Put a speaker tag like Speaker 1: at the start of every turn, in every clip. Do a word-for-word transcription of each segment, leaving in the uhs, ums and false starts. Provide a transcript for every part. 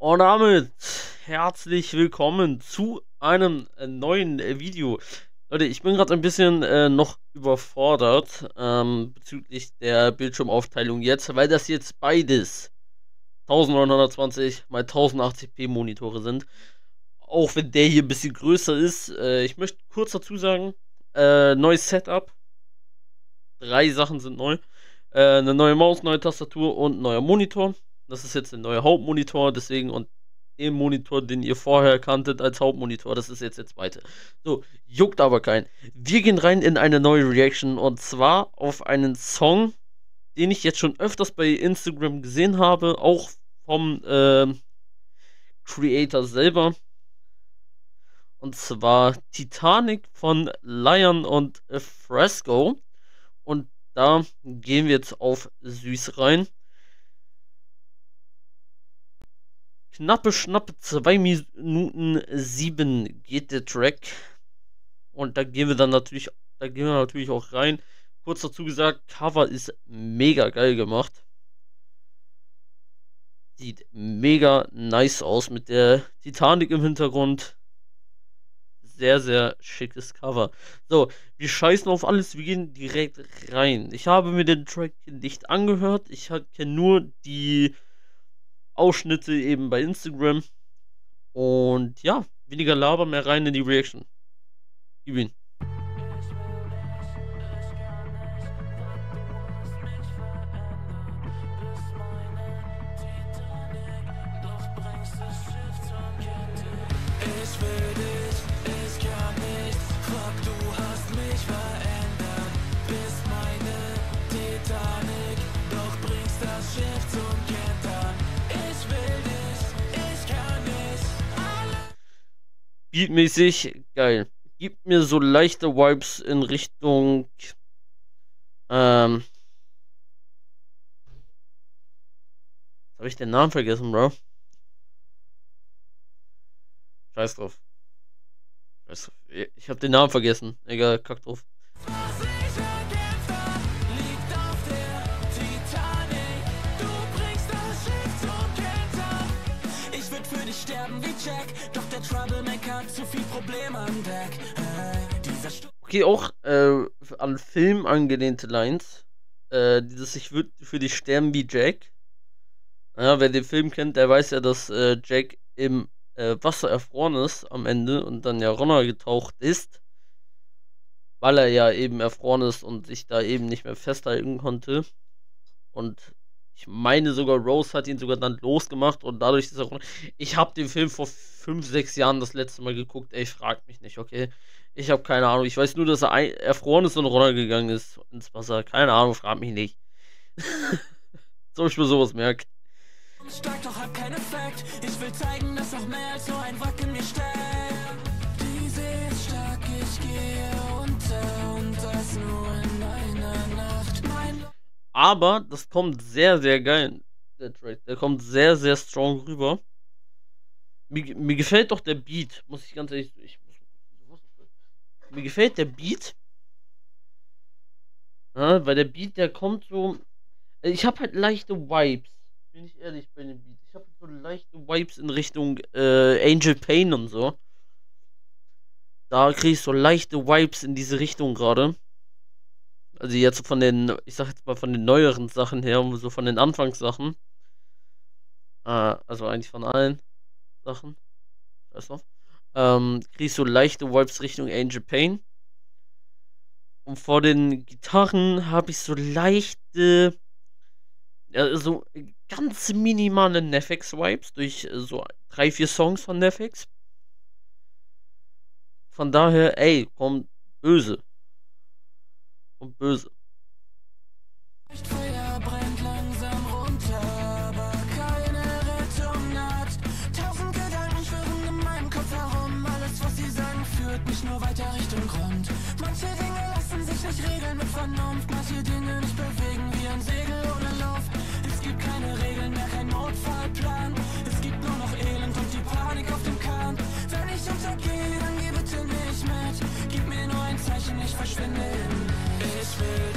Speaker 1: Und damit herzlich willkommen zu einem äh, neuen äh, Video. Leute, ich bin gerade ein bisschen äh, noch überfordert ähm, bezüglich der Bildschirmaufteilung jetzt, weil das jetzt beides neunzehnhundertzwanzig mal tausendachtzig p Monitore sind. Auch wenn der hier ein bisschen größer ist. Äh, ich möchte kurz dazu sagen, äh, neues Setup. Drei Sachen sind neu. Äh, eine neue Maus, neue Tastatur und neuer Monitor. Das ist jetzt der neue Hauptmonitor, deswegen und den Monitor, den ihr vorher kanntet als Hauptmonitor, das ist jetzt der zweite. So, juckt aber keinen. Wir gehen rein in eine neue Reaction und zwar auf einen Song, den ich jetzt schon öfters bei Instagram gesehen habe, auch vom äh, Creator selber. Und zwar Titanic von Lion und äh, Fresco. Und da gehen wir jetzt auf süß rein. Knappe, schnappe zwei Minuten sieben geht der Track. Und da gehen wir dann natürlich, da gehen wir natürlich auch rein. Kurz dazu gesagt, Cover ist mega geil gemacht. Sieht mega nice aus mit der Titanic im Hintergrund. Sehr, sehr schickes Cover. So, wir scheißen auf alles, wir gehen direkt rein. Ich habe mir den Track nicht angehört. Ich kenne nur die Ausschnitte eben bei Instagram. Und ja, weniger Laber, mehr rein in die Reaction. Gib ihn. Beatmäßig geil. Gibt mir so leichte Vibes in Richtung ähm habe ich den Namen vergessen, Bro? Scheiß drauf. Scheiß drauf. Ich habe den Namen vergessen. Egal, kack drauf. Sterben wie Jack, doch der Troublemaker hat zu viel Probleme am Deck. Hey, okay, auch äh, an Film angelehnte Lines. Äh, dieses Ich würde für dich sterben wie Jack. Ja, wer den Film kennt, der weiß ja, dass äh, Jack im äh, Wasser erfroren ist am Ende und dann ja runtergetaucht ist. Weil er ja eben erfroren ist und sich da eben nicht mehr festhalten konnte. Und ich meine sogar, Rose hat ihn sogar dann losgemacht und dadurch ist er runter. Ich habe den Film vor fünf, sechs Jahren das letzte Mal geguckt. Ey, fragt mich nicht, okay? Ich habe keine Ahnung. Ich weiß nur, dass er erfroren ist und runtergegangen ist ins Wasser. Keine Ahnung, fragt mich nicht. Soll ich mir sowas merken? Stark, doch hab keinen Effekt. Ich will zeigen, dass noch mehr als so ein Wrack in mir steckt. Diese ist stark, ich gehe unter und das nur in einer Nacht. Mein Aber das kommt sehr, sehr geil, der Track. Der kommt sehr, sehr strong rüber. Mir, mir gefällt doch der Beat, muss ich ganz ehrlich ich, Mir gefällt der Beat. Ja, weil der Beat, der kommt so. Ich habe halt leichte Vibes. Bin ich ehrlich bei dem Beat. Ich habe so leichte Vibes in Richtung äh, Angel Pain und so. Da kriege ich so leichte Vibes in diese Richtung gerade. Also jetzt von den, ich sag jetzt mal von den neueren Sachen her, so von den Anfangssachen. Äh, also eigentlich von allen Sachen. Weißt du? Ähm, krieg ich so leichte Vibes Richtung Angel Pain. Und vor den Gitarren habe ich so leichte, ja, so ganz minimale Nefex-Vibes durch so drei, vier Songs von Nefex. Von daher, ey, kommt böse. Und böse. Feuer brennt langsam runter, aber keine Rettung naht. Tausend Gedanken schwirren in meinem Kopf herum. Alles, was sie sagen, führt mich nur weiter Richtung Grund. Manche Dinge lassen sich nicht regeln mit Vernunft. Manche Dinge nicht bewegen wie ein Segel ohne Luft. Es gibt keine Regeln mehr, kein Notfallplan. Es gibt nur noch Elend und die Panik auf dem Kahn. Wenn ich untergehe, dann geh bitte nicht mit. Gib mir nur ein Zeichen, ich verschwinde. Ich will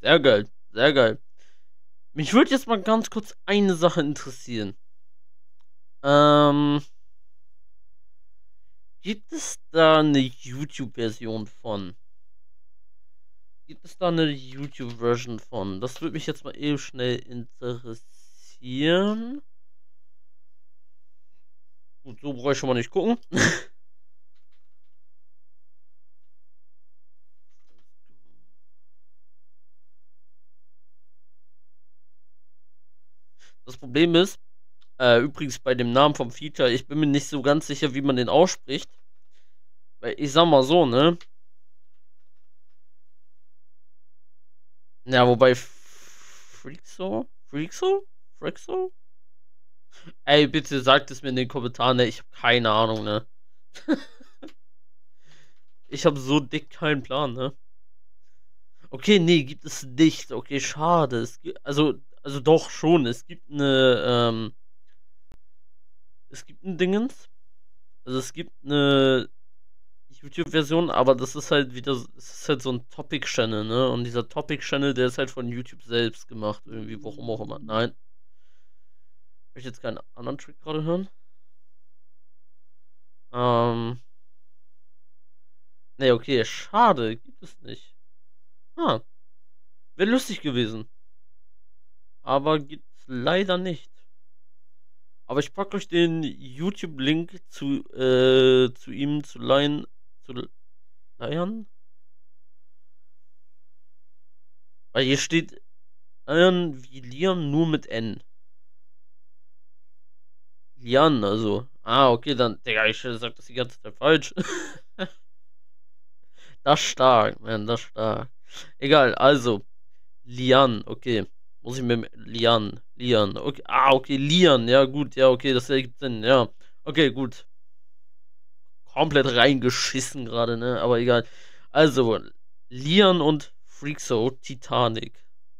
Speaker 1: Sehr geil, sehr geil. Mich würde jetzt mal ganz kurz eine Sache interessieren. Ähm, gibt es da eine YouTube-Version von? Gibt es da eine YouTube-Version von? Das würde mich jetzt mal eben schnell interessieren. Gut, so brauche ich schon mal nicht gucken. Das Problem ist, äh, übrigens bei dem Namen vom Feature, ich bin mir nicht so ganz sicher, wie man den ausspricht. Weil ich sag mal so, ne? Ja, wobei Freakso? Freakso? Freakso? Ey, bitte sagt es mir in den Kommentaren, ne? Ich habe keine Ahnung, ne? Ich habe so dick keinen Plan, ne? Okay, nee, gibt es nicht. Okay, schade. Es gibt, also, also doch schon. Es gibt eine, ähm, es gibt ein Dingens. Also es gibt eine YouTube-Version, aber das ist halt wieder, es ist halt so ein Topic-Channel, ne? Und dieser Topic-Channel, der ist halt von YouTube selbst gemacht, irgendwie, warum auch immer. Nein. Ich möchte jetzt keinen anderen Trick gerade hören. Ähm. Ne, okay, schade, gibt es nicht. Ah, wäre lustig gewesen. Aber gibt es leider nicht. Aber ich packe euch den YouTube-Link zu, äh, zu ihm, zu Lion, zu Lion? Weil hier steht Lion wie Liam, nur mit N. Lian, also. Ah, okay, dann. Digga, ich sag das die ganze Zeit falsch. Das stark, man, das stark. Egal, also. Lian, okay. Muss ich mir. Lian, Lian, okay. Ah, okay, Lian, ja, gut, ja, okay, das ergibt Sinn, ja. Okay, gut. Komplett reingeschissen gerade, ne? Aber egal. Also, Lian und Freakso, Titanic.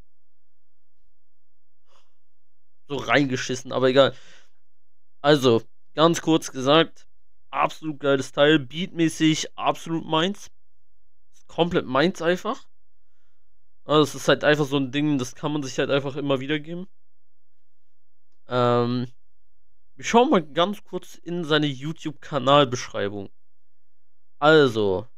Speaker 1: So reingeschissen, aber egal. Also, ganz kurz gesagt, absolut geiles Teil. Beatmäßig absolut meins. Komplett meins einfach. Also, es ist halt einfach so ein Ding, das kann man sich halt einfach immer wieder geben. Ähm, wir schauen mal ganz kurz in seine YouTube-Kanalbeschreibung. Also,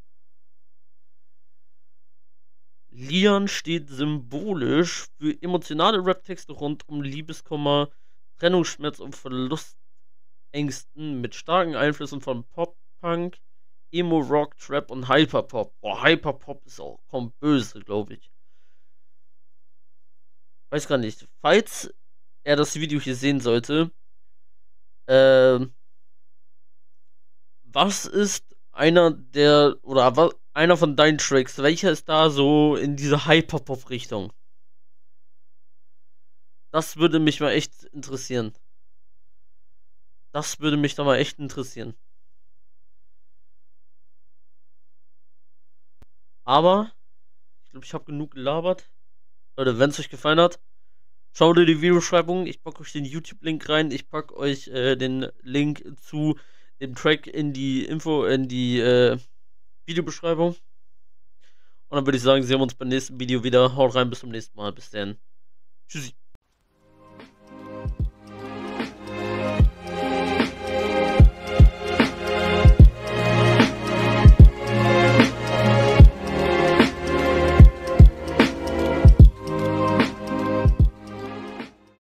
Speaker 1: Lian steht symbolisch für emotionale Raptexte rund um Liebeskummer, Trennungsschmerz und Verlustängsten mit starken Einflüssen von Pop-Punk, Emo-Rock, Trap und Hyperpop. Boah, Hyperpop ist auch kommt böse, glaube ich. Weiß gar nicht. Falls er das Video hier sehen sollte, ähm, was ist einer der, oder was, einer von deinen Tracks? Welcher ist da so in diese Hyperpop-Richtung? Das würde mich mal echt interessieren. Das würde mich da mal echt interessieren. Aber, ich glaube, ich habe genug gelabert. Leute, wenn es euch gefallen hat, schaut in die Videobeschreibung. Ich packe euch den YouTube-Link rein. Ich packe euch äh, den Link zu dem Track in die Info, in die äh, Videobeschreibung. Und dann würde ich sagen, sehen wir uns beim nächsten Video wieder. Haut rein, bis zum nächsten Mal. Bis dann. Tschüssi.